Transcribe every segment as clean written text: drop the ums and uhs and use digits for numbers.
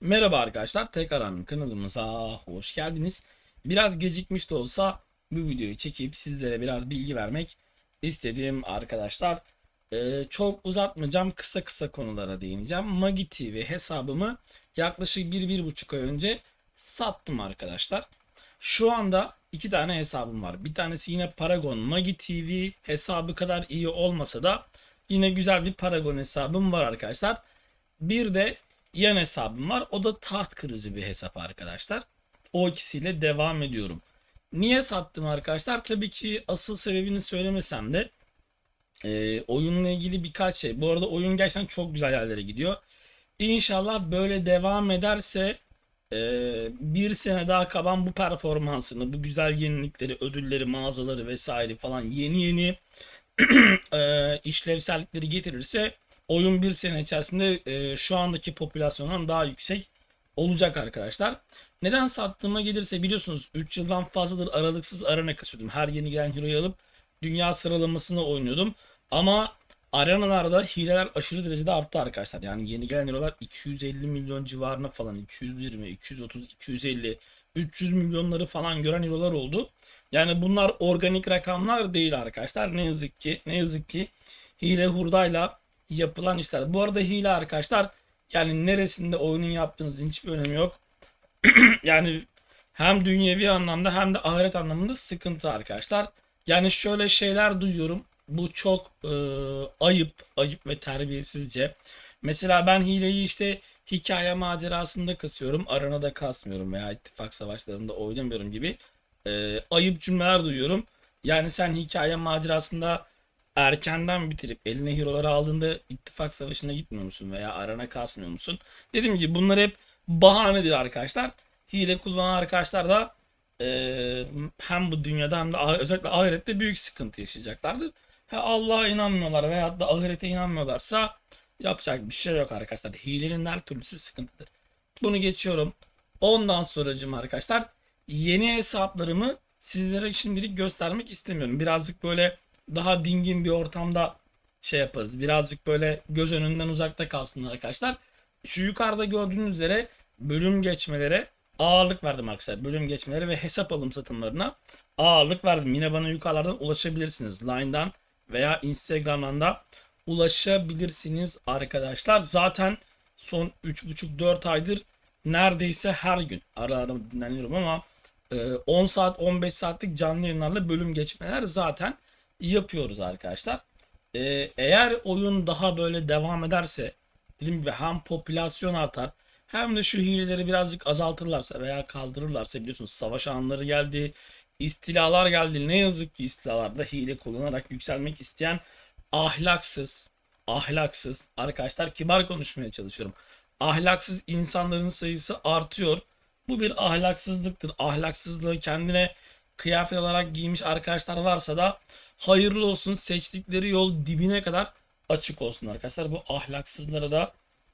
Merhaba arkadaşlar, tekrardan kanalımıza hoş geldiniz. Biraz gecikmiş de olsa bu videoyu çekip sizlere biraz bilgi vermek istedim arkadaşlar. Çok uzatmayacağım, kısa kısa konulara değineceğim. Magi TV hesabımı yaklaşık 1-1,5 ay önce sattım arkadaşlar. Şu anda iki tane hesabım var. Bir tanesi yine Paragon Magi TV hesabı kadar iyi olmasa da yine güzel bir Paragon hesabım var arkadaşlar. Bir de yan hesabım var. O da taht kırıcı bir hesap arkadaşlar. O ikisiyle devam ediyorum. Niye sattım arkadaşlar? Tabii ki asıl sebebini söylemesem de oyunla ilgili birkaç şey. Bu arada oyun gerçekten çok güzel yerlere gidiyor. İnşallah böyle devam ederse bir sene daha kalan bu performansını, bu güzel yenilikleri, ödülleri, mağazaları vesaire falan yeni işlevsellikleri getirirse oyun bir sene içerisinde şu andaki popülasyondan daha yüksek olacak arkadaşlar. Neden sattığıma gelirse biliyorsunuz 3 yıldan fazladır aralıksız arena kasıyordum. Her yeni gelen hero'yu alıp dünya sıralamasını oynuyordum. Ama arenalarda hileler aşırı derecede arttı arkadaşlar. Yani yeni gelen hero'lar 250 milyon civarına falan 220, 230, 250, 300 milyonları falan gören hero'lar oldu. Yani bunlar organik rakamlar değil arkadaşlar. Ne yazık ki hile hurdayla yapılan işler. Bu arada hile arkadaşlar yani neresinde oyunun yaptığınızın hiçbir önemi yok. Yani hem dünyevi anlamda hem de ahiret anlamında sıkıntı arkadaşlar. Yani şöyle şeyler duyuyorum. Bu çok ayıp ve terbiyesizce. Mesela ben hileyi işte hikaye macerasında kasıyorum. Arenada kasmıyorum veya ittifak savaşlarında oynamıyorum gibi ayıp cümleler duyuyorum. Yani sen hikaye macerasında erkenden bitirip eline hero'ları aldığında ittifak savaşına gitmiyor musun veya arena kasmıyor musun? Dediğim gibi bunlar hep bahanedir arkadaşlar. Hile kullanan arkadaşlar da hem bu dünyada hem de özellikle ahirette büyük sıkıntı yaşayacaklardır. Allah'a inanmıyorlar veyahut da ahirete inanmıyorlarsa yapacak bir şey yok arkadaşlar. Hilenin her türlüsü sıkıntıdır. Bunu geçiyorum. Ondan sonracığım arkadaşlar yeni hesaplarımı sizlere şimdilik göstermek istemiyorum. Birazcık böyle daha dingin bir ortamda şey yaparız. Birazcık böyle göz önünden uzakta kalsın arkadaşlar. Şu yukarıda gördüğünüz üzere bölüm geçmelere ağırlık verdim arkadaşlar. Bölüm geçmeleri ve hesap alım satımlarına ağırlık verdim. Yine bana yukarılardan ulaşabilirsiniz. Line'dan veya Instagram'dan da ulaşabilirsiniz arkadaşlar. Zaten son 3,5-4 aydır neredeyse her gün ara ara dinleniyorum ama 10 saat 15 saatlik canlı yayınlarla bölüm geçmeler zaten yapıyoruz arkadaşlar. Eğer oyun daha böyle devam ederse dediğim gibi hem popülasyon artar hem de şu hileleri birazcık azaltırlarsa veya kaldırırlarsa biliyorsunuz savaş anları geldi, istilalar geldi. Ne yazık ki istilalarda hile kullanarak yükselmek isteyen ahlaksız, ahlaksız arkadaşlar kibar konuşmaya çalışıyorum. Ahlaksız insanların sayısı artıyor. Bu bir ahlaksızlıktır. Ahlaksızlığı kendine kıyafet olarak giymiş arkadaşlar varsa da hayırlı olsun, seçtikleri yol dibine kadar açık olsun arkadaşlar. Bu ahlaksızlara da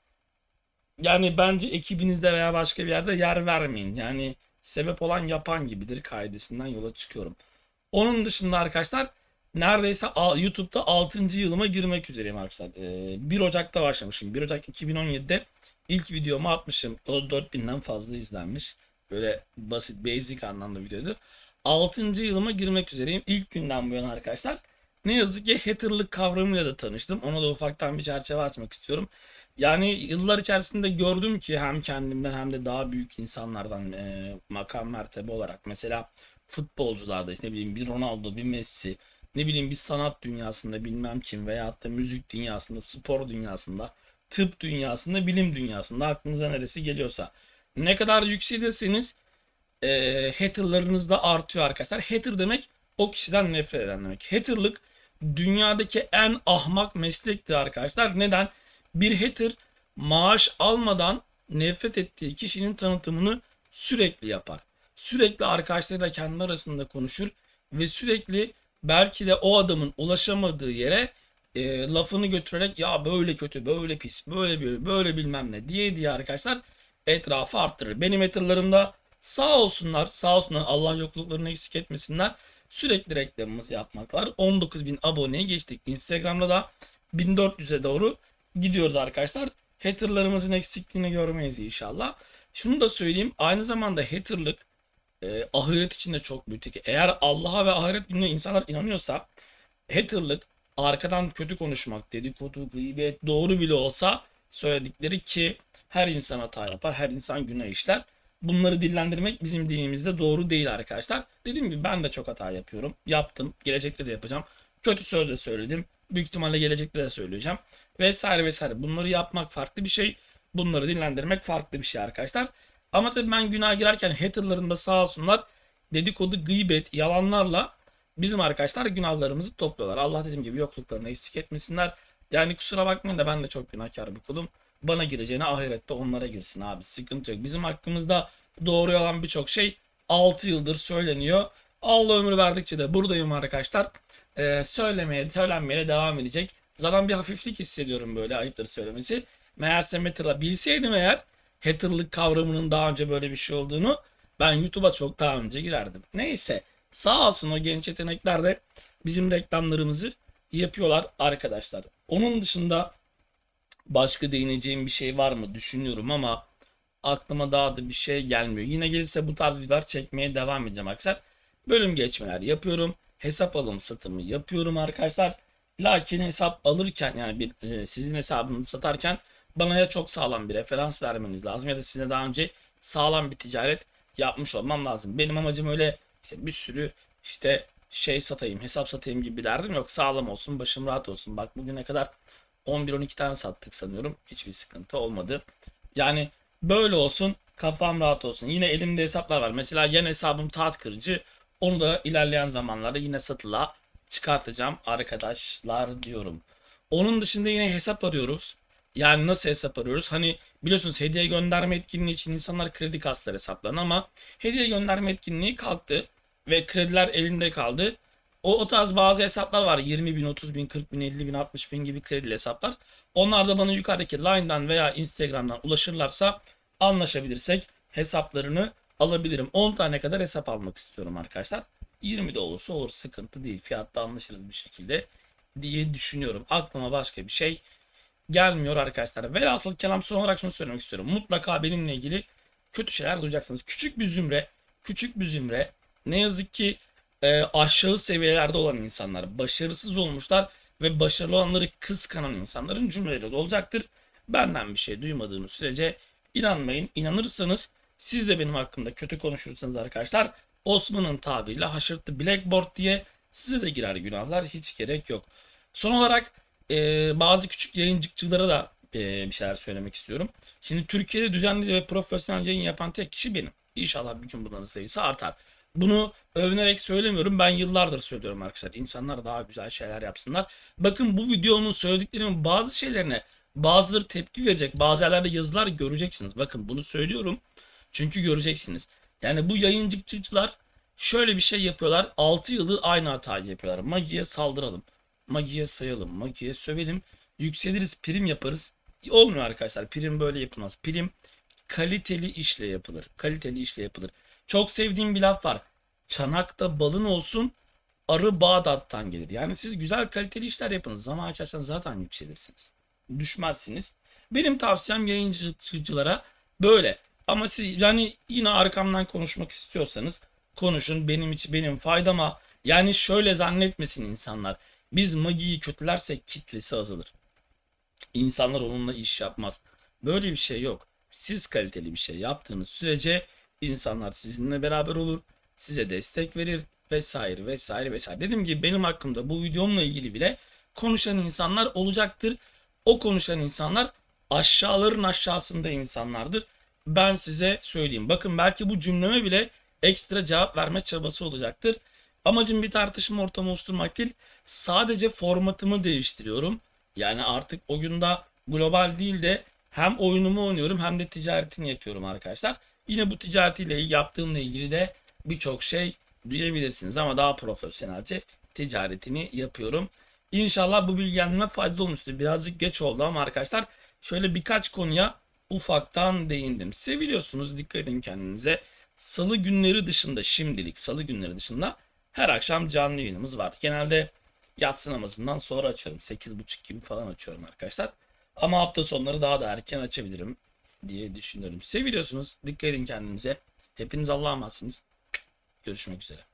yani bence ekibinizde veya başka bir yerde yer vermeyin. Yani sebep olan yapan gibidir kaidesinden yola çıkıyorum. Onun dışında arkadaşlar neredeyse YouTube'da 6. yılıma girmek üzereyim arkadaşlar. 1 Ocak'ta başlamışım. 1 Ocak 2017'de ilk videomu atmışım. O da 4000'den fazla izlenmiş. Böyle basit, basic anlamda videoydu. 6. yılıma girmek üzereyim. İlk günden bu yana arkadaşlar. Ne yazık ki haterlık kavramıyla da tanıştım. Ona da ufaktan bir çerçeve açmak istiyorum. Yani yıllar içerisinde gördüm ki hem kendimden hem de daha büyük insanlardan makam mertebe olarak mesela futbolcularda işte ne bileyim bir Ronaldo, bir Messi, ne bileyim bir sanat dünyasında bilmem kim veyahut da müzik dünyasında, spor dünyasında, tıp dünyasında, bilim dünyasında aklınıza neresi geliyorsa. Ne kadar yükselirseniz haterlarınız da artıyor arkadaşlar. Hater demek o kişiden nefret eden demek. Haterlık dünyadaki en ahmak meslektir arkadaşlar. Neden? Bir hater maaş almadan nefret ettiği kişinin tanıtımını sürekli yapar. Sürekli arkadaşlarıyla kendi arasında konuşur ve sürekli belki de o adamın ulaşamadığı yere lafını götürerek ya böyle kötü, böyle pis, böyle bilmem ne diye arkadaşlar etrafı arttırır. Benim haterlarım sağ olsunlar, sağ olsunlar Allah yokluklarını eksik etmesinler. Sürekli reklamımızı yapmaklar. 19.000 aboneye geçtik. Instagram'da da 1400'e doğru gidiyoruz arkadaşlar. Haterlarımızın eksikliğini görmeyiz inşallah. Şunu da söyleyeyim. Aynı zamanda haterlık ahiret için de çok büyük tehlike. Eğer Allah'a ve ahiret gününe insanlar inanıyorsa haterlık, arkadan kötü konuşmak, dedikodu, gıybet doğru bile olsa söyledikleri ki her insan hata yapar, her insan günah işler. Bunları dillendirmek bizim dinimizde doğru değil arkadaşlar. Dediğim gibi ben de çok hata yapıyorum. Yaptım. Gelecekte de yapacağım. Kötü söz de söyledim. Büyük ihtimalle gelecekte de söyleyeceğim. Vesaire vesaire. Bunları yapmak farklı bir şey. Bunları dinlendirmek farklı bir şey arkadaşlar. Ama tabii ben günaha girerken haterların da sağ olsunlar dedikodu, gıybet, yalanlarla bizim arkadaşlar günahlarımızı topluyorlar. Allah dediğim gibi yokluklarını eksik etmesinler. Yani kusura bakmayın da ben de çok günahkar bir kulum. Bana gireceğine ahirette onlara girsin abi. Sıkıntı yok. Bizim hakkımızda doğru yalan birçok şey 6 yıldır söyleniyor. Allah ömür verdikçe de buradayım arkadaşlar. Söylenmeye devam edecek. Zaten bir hafiflik hissediyorum böyle ayıptır söylemesi. Meğerse Matter'la bilseydim eğer haterlık kavramının daha önce böyle bir şey olduğunu ben YouTube'a çok daha önce girerdim. Neyse sağ olsun o genç yetenekler de bizim reklamlarımızı yapıyorlar arkadaşlar. Onun dışında başka değineceğim bir şey var mı düşünüyorum ama aklıma daha da bir şey gelmiyor. Yine gelirse bu tarz videolar çekmeye devam edeceğim arkadaşlar. Bölüm geçmeler yapıyorum. Hesap alım satımı yapıyorum arkadaşlar. Lakin hesap alırken yani sizin hesabınızı satarken bana ya çok sağlam bir referans vermeniz lazım ya da size daha önce sağlam bir ticaret yapmış olmam lazım. Benim amacım öyle işte bir sürü işte şey satayım, hesap satayım gibi bir derdim yok. Sağlam olsun, başım rahat olsun. Bak bugüne kadar 11-12 tane sattık sanıyorum. Hiçbir sıkıntı olmadı. Yani böyle olsun, kafam rahat olsun. Yine elimde hesaplar var. Mesela yan hesabım taht kırıcı. Onu da ilerleyen zamanlarda yine satılığa çıkartacağım arkadaşlar diyorum. Onun dışında yine hesap arıyoruz. Yani nasıl hesap arıyoruz? Hani biliyorsunuz hediye gönderme etkinliği için insanlar kredi kaslar hesaplarına ama hediye gönderme etkinliği kalktı ve krediler elinde kaldı. O tarz bazı hesaplar var. 20 bin, 30 bin, 40 bin, 50 bin, 60 bin gibi kredili hesaplar. Onlar da bana yukarıdaki Line'dan veya Instagram'dan ulaşırlarsa anlaşabilirsek hesaplarını alabilirim. 10 tane kadar hesap almak istiyorum arkadaşlar. 20 de olursa olur, sıkıntı değil. Fiyatta anlaşırız bir şekilde diye düşünüyorum. Aklıma başka bir şey gelmiyor arkadaşlar. Velhasıl kelam son olarak şunu söylemek istiyorum. Mutlaka benimle ilgili kötü şeyler duyacaksınız. Küçük bir zümre ne yazık ki aşağı seviyelerde olan insanlar, başarısız olmuşlar ve başarılı olanları kıskanan insanların cümleleri de olacaktır. Benden bir şey duymadığınız sürece inanmayın. İnanırsanız siz de benim hakkımda kötü konuşursanız arkadaşlar Osman'ın tabiriyle haşırttı blackboard diye size de girer günahlar, hiç gerek yok. Son olarak bazı küçük yayıncıkçılara da bir şeyler söylemek istiyorum. Şimdi Türkiye'de düzenli ve profesyonel yayın yapan tek kişi benim. İnşallah bir gün bunların sayısı artar. Bunu övünerek söylemiyorum. Ben yıllardır söylüyorum arkadaşlar. İnsanlar daha güzel şeyler yapsınlar. Bakın bu videonun söylediklerimin bazı şeylerine bazıları tepki verecek. Bazı yerlerde yazılar göreceksiniz. Bakın bunu söylüyorum. Çünkü göreceksiniz. Yani bu yayıncıkçılar şöyle bir şey yapıyorlar. 6 yıldır aynı hatayı yapıyorlar. Magi'ye saldıralım. Magi'ye sayalım. Magi'ye sövelim. Yükseliriz. Prim yaparız. Olmuyor arkadaşlar. Prim böyle yapılmaz. Prim kaliteli işle yapılır. Kaliteli işle yapılır. Çok sevdiğim bir laf var. Çanakta balın olsun, arı Bağdat'tan gelir. Yani siz güzel kaliteli işler yapınız. Zaman açarsanız zaten yükselirsiniz. Düşmezsiniz. Benim tavsiyem yayıncılara böyle. Ama siz yani yine arkamdan konuşmak istiyorsanız konuşun, benim için benim faydama. Yani şöyle zannetmesin insanlar. Biz Magi'yi kötülersek kitlesi azalır. İnsanlar onunla iş yapmaz. Böyle bir şey yok. Siz kaliteli bir şey yaptığınız sürece insanlar sizinle beraber olur, size destek verir vesaire vesaire vesaire. Dediğim gibi benim hakkımda bu videomla ilgili bile konuşan insanlar olacaktır. O konuşan insanlar aşağıların aşağısında insanlardır. Ben size söyleyeyim. Bakın belki bu cümleme bile ekstra cevap verme çabası olacaktır. Amacım bir tartışma ortamı oluşturmak değil. Sadece formatımı değiştiriyorum. Yani artık oyunda global değil de hem oyunumu oynuyorum hem de ticaretini yapıyorum arkadaşlar. Yine bu ticaretiyle yaptığımla ilgili de birçok şey duyabilirsiniz ama daha profesyonelce ticaretini yapıyorum. İnşallah bu bilgilendirme faydalı olmuştur. Birazcık geç oldu ama arkadaşlar şöyle birkaç konuya ufaktan değindim. Seviliyorsunuz, dikkat edin kendinize. Salı günleri dışında şimdilik salı günleri dışında her akşam canlı yayınımız var. Genelde yatsı namazından sonra açıyorum. 8.30 gibi falan açıyorum arkadaşlar. Ama hafta sonları daha da erken açabilirim diye düşünüyorum. Seviyorsunuz. Dikkat edin kendinize. Hepiniz Allah'a emanetsiniz. Görüşmek üzere.